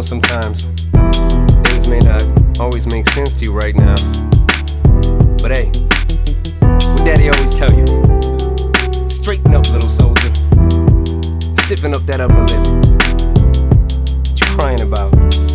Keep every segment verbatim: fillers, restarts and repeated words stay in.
know sometimes things may not always make sense to you right now, but hey, what Daddy always tell you: straighten up, little soldier. Stiffen up that upper lip. What you crying about?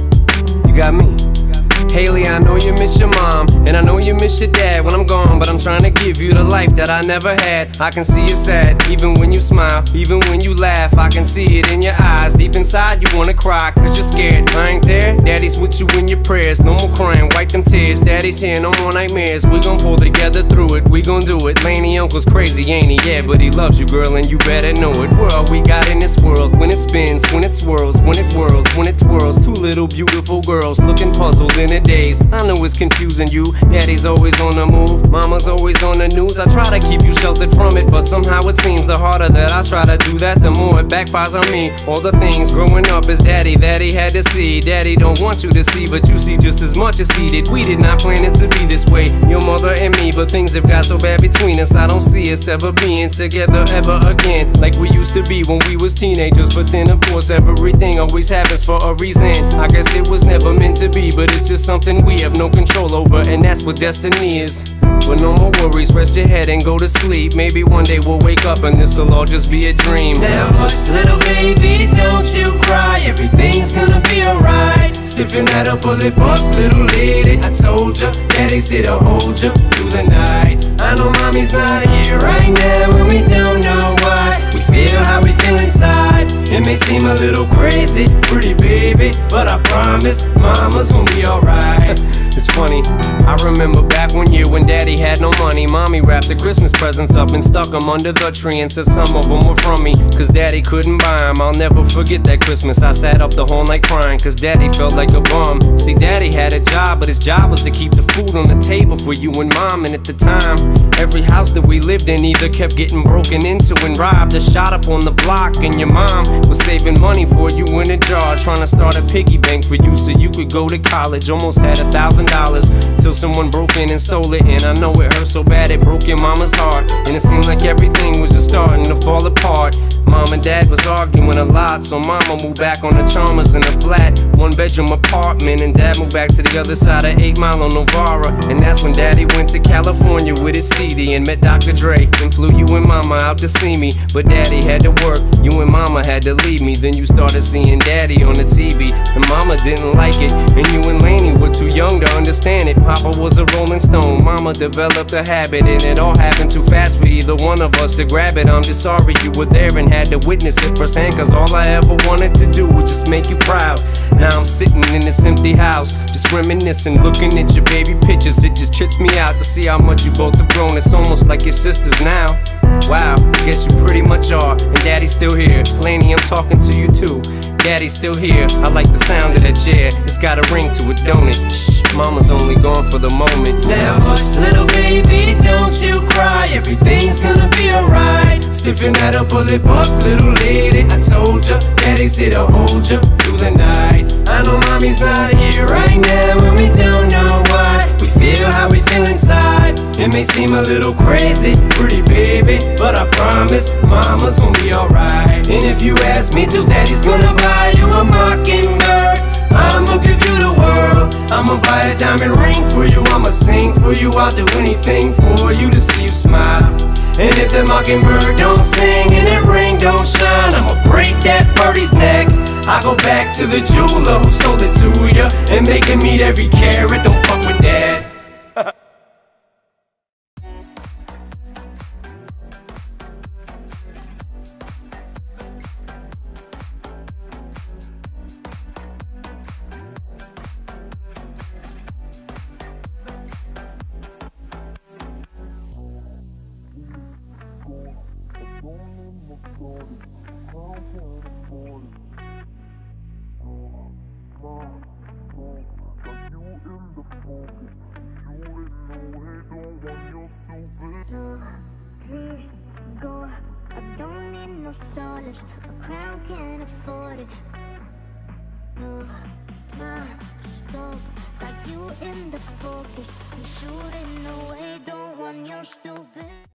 You got me. Haley, I know you miss your mom, and I know you miss your dad when I'm gone, but I'm trying to give you the life that I never had. I can see you sad, even when you smile, even when you laugh. I can see it in your eyes, deep inside you wanna cry, cause you're scared. I ain't there, Daddy's with you in your prayers. No more crying, wipe them tears. Daddy's here, no more nightmares. We gon' pull together through it, we gon' do it. Laney uncle's crazy, ain't he? Yeah, but he loves you, girl, and you better know it. We're all we got in this world, when it spins, when it swirls, when it whirls, when it twirls. Two little beautiful girls looking puzzled in a daze. I know it's confusing you. Daddy's always on the move, mama's always on the news. I try to keep you sheltered from it, but somehow it seems the harder that I try to do that, the more it backfires on me. All the things growing up as daddy that he had to see, Daddy don't want you to see, but you see just as much as he did. We did not plan it to be this way, your mother and me, but things have got so bad between us. I don't see us ever being together ever again, like we used to be when we was teenagers. But then of course everything always happens for a reason. I guess it was never meant to be, but it's just something we have no control over, and that's what destiny is. But no more worries, rest your head and go to sleep. Maybe one day we'll wake up and this'll all just be a dream. Now hush, little baby, don't you cry. Everything's gonna be alright. Stiffen that upper lip up, little lady. I told ya, Daddy's here to hold ya through the night. I know mommy's not here right now, and we don't know why. We feel how we feel inside. It may seem a little crazy, pretty baby, but I promise mama's gonna be alright. It's funny, I remember back one year when Daddy had no money. Mommy wrapped the Christmas presents up and stuck them under the tree and said some of them were from me, cause Daddy couldn't buy them. I'll never forget that Christmas. I sat up the whole night crying, cause Daddy felt like a bum. See, Daddy had a job, but his job was to keep the food on the table for you and Mom. And at the time, every house that we lived in either kept getting broken into and robbed or shot up on the block. And your mom was saving money for you in a jar, trying to start a piggy bank for you so you could go to college. Almost had a thousand dollars till someone broke in and stole it. And I know it hurt so bad it broke your mama's heart, and it seemed like everything was just starting to fall apart. Mom and Dad was arguing a lot, so Mama moved back on the Chalmers in a flat one bedroom apartment, and Dad moved back to the other side of eight Mile on Novara. And that's when Daddy went to California with his C D and met Doctor Dre, and flew you and Mama out to see me. But Daddy had to work, you and Mama had to leave me. Then you started seeing Daddy on the T V, and Mama didn't like it, and you and Laney were too young to understand it. Papa was a Rolling Stone, Mama developed a habit, and it all happened too fast for either one of us to grab it. I'm just sorry you were there and had to witness it firsthand, cause all I ever wanted to do was just make you proud. Now I'm sitting in this empty house, just reminiscing, looking at your baby pictures. It just trips me out to see how much you both have grown. It's almost like your sisters now. Wow, guess you pretty much are. And Daddy's still here. Laney, I'm talking to you too. Daddy's still here. I like the sound of that chair. It's got a ring to it, don't it? Shh, Mama's only gone for the moment. Now hush, little baby, don't you cry. Everything's gonna be alright. Stiffen that upper lip up, little lady. I told ya, Daddy's here to hold ya through the night. I know mommy's not here right now, and we don't know why. We feel how we feel inside. It may seem a little crazy, pretty baby, but I promise mama's gonna be alright. And if you ask me to, Daddy's gonna buy you a mockingbird. I'ma give you the world. I'ma buy a diamond ring for you. I'ma sing for you. I'll do anything for you to see you smile. And if the mockingbird don't sing and that ring don't shine, I'ma break that birdie's neck. I go back to the jeweler who sold it to ya and make him meet every carat. Don't fuck with Dad. Please go, I don't need no solace. A crown can't afford it. No time to stop, got you in the focus. I'm shooting away, don't want your stupid